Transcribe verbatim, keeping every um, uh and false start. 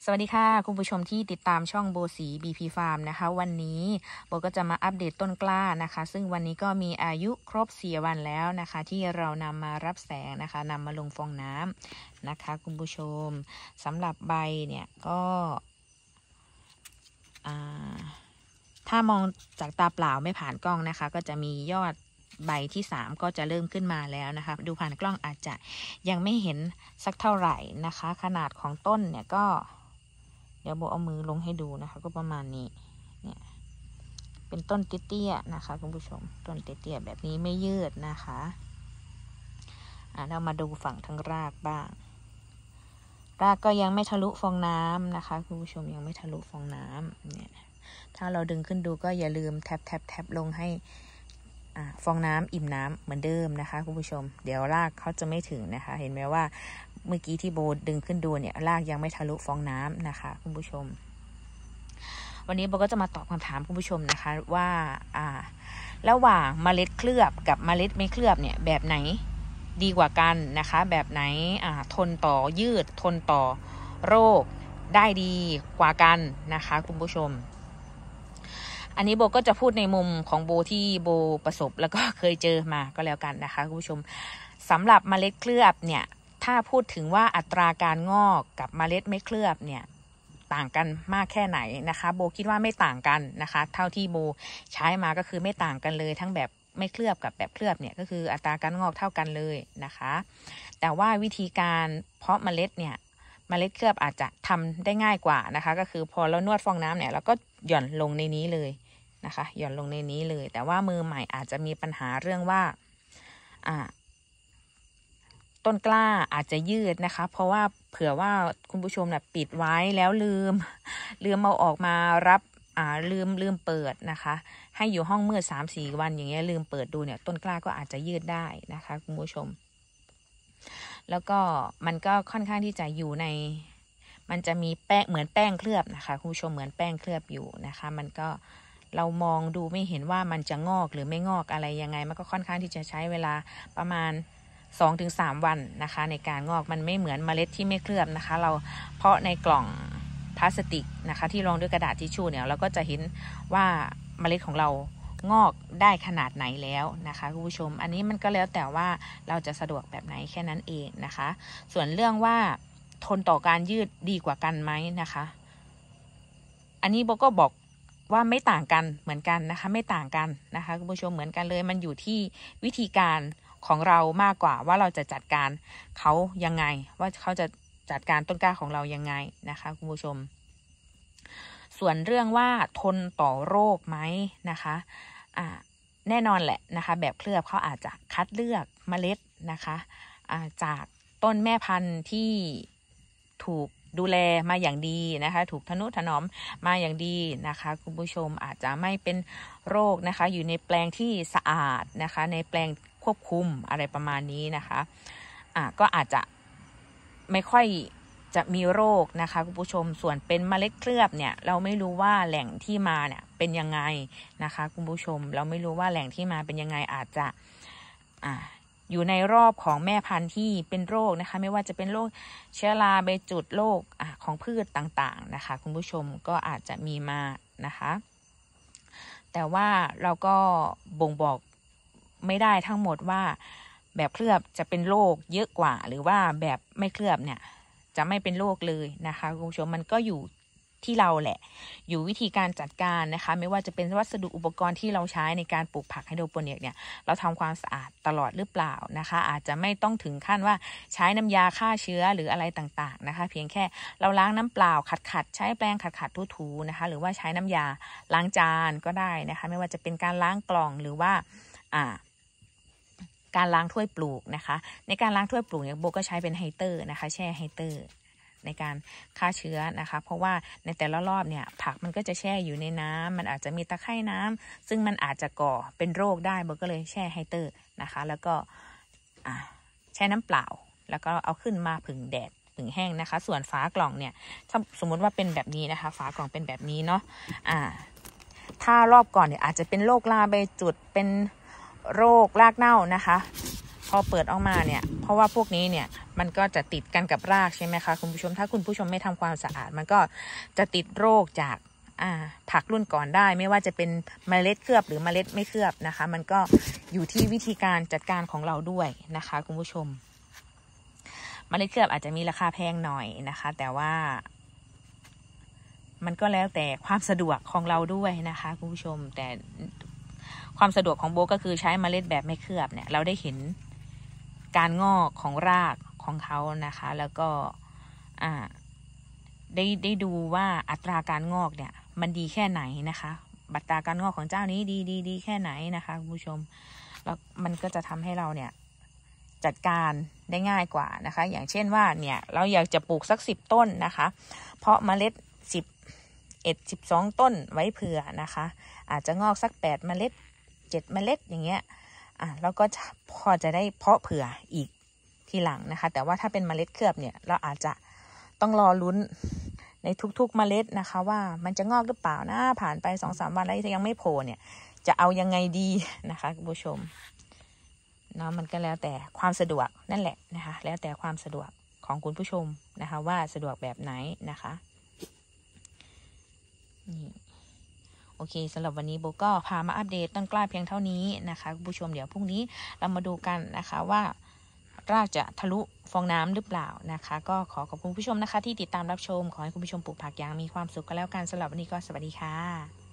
สวัสดีค่ะคุณผู้ชมที่ติดตามช่องโบสี บี พี Farm นะคะวันนี้โบก็จะมาอัปเดตต้นกล้านะคะซึ่งวันนี้ก็มีอายุครบสี่วันแล้วนะคะที่เรานำมารับแสงนะคะนำมาลงฟองน้ำนะคะคุณผู้ชมสำหรับใบเนี่ยก็ถ้ามองจากตาเปล่าไม่ผ่านกล้องนะคะก็จะมียอดใบที่สามก็จะเริ่มขึ้นมาแล้วนะคะดูผ่านกล้องอาจจะยังไม่เห็นสักเท่าไหร่นะคะขนาดของต้นเนี่ยก็เดี๋ยวโบเอามือลงให้ดูนะคะก็ประมาณนี้เนี่ยเป็นต้นเตี้ยๆนะคะคุณผู้ชมต้นเตี้ยๆแบบนี้ไม่ยืดนะคะอ่ะเรามาดูฝั่งทั้งรากบ้างรากก็ยังไม่ทะลุฟองน้ำนะคะคุณผู้ชมยังไม่ทะลุฟองน้ำเนี่ยถ้าเราดึงขึ้นดูก็อย่าลืมแทบแทบแทบลงให้ฟองน้ำอิ่มน้ำเหมือนเดิมนะคะคุณผู้ชมเดี๋ยวรากเขาจะไม่ถึงนะคะเห็นไหมว่าเมื่อกี้ที่โบดึงขึ้นดูเนี่ยรากยังไม่ทะลุฟองน้ำนะคะคุณผู้ชมวันนี้โบก็จะมาตอบคำถามคุณผู้ชมนะคะว่าอ่าระหว่างเมล็ดเคลือบกับเมล็ดไม่เคลือบเนี่ยแบบไหนดีกว่ากันนะคะแบบไหนอ่าทนต่อยืดทนต่อโรคได้ดีกว่ากันนะคะคุณผู้ชมอันนี้โบก็จะพูดในมุมของโบที่โบประสบแล้วก็เคยเจอมาก็แล้วกันนะคะคุณผู้ชมสำหรับเมล็ดเคลือบเนี่ยถ้าพูดถึงว่าอัตราการงอกกับเมล็ดไม่เคลือบเนี่ยต่างกันมากแค่ไหนนะคะโบคิดว่าไม่ต่างกันนะคะเท่าที่โบใช้มาก็คือไม่ต่างกันเลยทั้งแบบไม่เคลือบกับแบบเคลือบเนี่ยก็คืออัตราการงอกเท่ากันเลยนะคะแต่ว่าวิธีการเพาะเมล็ดเนี่ยเมล็ดเคลือบอาจจะทำได้ง่ายกว่านะคะก็คือพอเรานวดฟองน้ำเนี่ยเราก็หย่อนลงในนี้เลยนะคะหย่อนลงในนี้เลยแต่ว่ามือใหม่อาจจะมีปัญหาเรื่องว่าอ่าต้นกล้าอาจจะยืดนะคะเพราะว่าเผื่อว่าคุณผู้ชมนะปิดไว้แล้วลืมลืมเอาออกมารับอ่าลืมลืมเปิดนะคะให้อยู่ห้องมืดสามสี่วันอย่างเงี้ยลืมเปิดดูเนี่ยต้นกล้าก็อาจจะยืดได้นะคะคุณผู้ชมแล้วก็มันก็ค่อนข้างที่จะอยู่ในมันจะมีแป้งเหมือนแป้งเคลือบนะคะคุณผู้ชมเหมือนแป้งเคลือบอยู่นะคะมันก็เรามองดูไม่เห็นว่ามันจะงอกหรือไม่งอกอะไรยังไงมันก็ค่อนข้างที่จะใช้เวลาประมาณ สองถึงสาม วันนะคะในการงอกมันไม่เหมือนเมล็ดที่ไม่เคลือบนะคะเราเพาะในกล่องพลาสติกนะคะที่รองด้วยกระดาษทิชชู่เนี่ยเราก็จะเห็นว่าเมล็ดของเรางอกได้ขนาดไหนแล้วนะคะคุณผู้ชมอันนี้มันก็แล้วแต่ว่าเราจะสะดวกแบบไหนแค่นั้นเองนะคะส่วนเรื่องว่าทนต่อการยืดดีกว่ากันไหมนะคะอันนี้โบก็บอกว่าไม่ต่างกันเหมือนกันนะคะไม่ต่างกันนะคะคุณผู้ชมเหมือนกันเลยมันอยู่ที่วิธีการของเรามากกว่าว่าเราจะจัดการเขายังไงว่าเขาจะจัดการต้นกล้าของเรายังไงนะคะคุณผู้ชมส่วนเรื่องว่าทนต่อโรคไหมนะคะอ่าแน่นอนแหละนะคะแบบเคลือบเขาอาจจะคัดเลือกเมล็ดนะคะอ่าจากต้นแม่พันธุ์ที่ถูกดูแลมาอย่างดีนะคะถูกทนุถนอมมาอย่างดีนะคะคุณผู้ชมอาจจะไม่เป็นโรคนะคะอยู่ในแปลงที่สะอาดนะคะในแปลงควบคุมอะไรประมาณนี้นะคะอ่ะก็อาจจะไม่ค่อยจะมีโรคนะคะคุณผู้ชมส่วนเป็นเมล็ดเคลือบเนี่ยเราไม่รู้ว่าแหล่งที่มาเนี่ยเป็นยังไงนะคะคุณผู้ชมเราไม่รู้ว่าแหล่งที่มาเป็นยังไงอาจจะอ่ะอยู่ในรอบของแม่พันธุ์ที่เป็นโรคนะคะไม่ว่าจะเป็นโรคเชื้อราใบจุดโรคอ่ะของพืชต่างๆนะคะคุณผู้ชมก็อาจจะมีมานะคะแต่ว่าเราก็บ่งบอกไม่ได้ทั้งหมดว่าแบบเคลือบจะเป็นโรคเยอะกว่าหรือว่าแบบไม่เคลือบเนี่ยจะไม่เป็นโรคเลยนะคะคุณผู้ชมมันก็อยู่ที่เราแหละอยู่วิธีการจัดการนะคะไม่ว่าจะเป็นวัสดุอุปกรณ์ที่เราใช้ในการปลูกผักไฮโดรโปนิกเนี่ยเราทำความสะอาดตลอดหรือเปล่านะคะอาจจะไม่ต้องถึงขั้นว่าใช้น้ำยาฆ่าเชื้อหรืออะไรต่างๆนะคะเพียงแค่เราล้างน้ำเปล่าขัดๆใช้แปรงขัดๆถูๆนะคะหรือว่าใช้น้ำยาล้างจานก็ได้นะคะไม่ว่าจะเป็นการล้างกล่องหรือว่าอ่าการล้างถ้วยปลูกนะคะในการล้างถ้วยปลูกเนี่ยโบก็ใช้เป็นไฮเตอร์นะคะแช่ไฮเตอร์ในการฆ่าเชื้อนะคะเพราะว่าในแต่ละรอบเนี่ยผักมันก็จะแช่อยู่ในน้ำมันอาจจะมีตะไคร่น้ำซึ่งมันอาจจะก่อเป็นโรคได้โบก็เลยแช่ไฮเตอร์นะคะแล้วก็อ่าแช่น้ำเปล่าแล้วก็เอาขึ้นมาผึ่งแดดผึ่งแห้งนะคะส่วนฝากล่องเนี่ยถ้าสมมติว่าเป็นแบบนี้นะคะฝากล่องเป็นแบบนี้เนาะอ่าถ้ารอบก่อนเนี่ยอาจจะเป็นโรคราใบจุดเป็นโรครากเน่านะคะพอเปิดออกมาเนี่ยพเพราะว่าพวกนี้เนี่ยมันก็จะติดกันกับรากใช่ไหมคะคุณผู้ชมถ้าคุณผู้ชมไม่ทำความสะอาดมันก็จะติดโรคจากอ่าผักรุ่นก่อนได้ไม่ว่าจะเป็นเมล็ดเคลือบหรือเมล็ดไม่เคลือบนะคะมันก็อยู่ที่วิธีการจัดการของเราด้วยนะคะคุณผู้ชมเมล็ดเคลือบอาจจะมีราคาแพงหน่อยนะคะแต่ว่ามันก็แล้วแต่ความสะดวกของเราด้วยนะคะคุณผู้ชมแต่ความสะดวกของโบก็คือใช้เมล็ดแบบไม่เคลือบเนี่ยเราได้เห็นการงอกของรากของเขานะคะแล้วก็อ่าได้ได้ดูว่าอัตราการงอกเนี่ยมันดีแค่ไหนนะคะอัตราการงอกของเจ้านี้ดีดีดีแค่ไหนนะคะคุณผู้ชมแล้วมันก็จะทำให้เราเนี่ยจัดการได้ง่ายกว่านะคะอย่างเช่นว่าเนี่ยเราอยากจะปลูกสักสิบต้นนะคะเพราะเมล็ดสิบเอ็ดสิบสองต้นไว้เผื่อนะคะอาจจะงอกสักแปดเมล็ดเจ็ดเมล็ดอย่างเงี้ยอ่ะแล้วก็พอจะได้เพาะเผื่ออีกทีหลังนะคะแต่ว่าถ้าเป็นเมล็ดเคลือบเนี่ยเราอาจจะต้องรอลุ้นในทุกๆเมล็ดนะคะว่ามันจะงอกหรือเปล่านะผ่านไปสองสามวันแล้วยังไม่โผล่เนี่ยจะเอายังไงดีนะคะคุณผู้ชมเนาะมันก็แล้วแต่ความสะดวกนั่นแหละนะคะแล้วแต่ความสะดวกของคุณผู้ชมนะคะว่าสะดวกแบบไหนนะคะนี่โอเคสำหรับวันนี้โบก็พามาอัปเดตต้นกล้าเพียงเท่านี้นะคะคุณผู้ชมเดี๋ยวพรุ่งนี้เรามาดูกันนะคะว่ารากจะทะลุฟองน้ำหรือเปล่านะคะก็ขอขอบคุณผู้ชมนะคะที่ติดตามรับชมขอให้คุณผู้ชมปลูกผักอย่างมีความสุขกันแล้วกันสำหรับวันนี้ก็สวัสดีค่ะ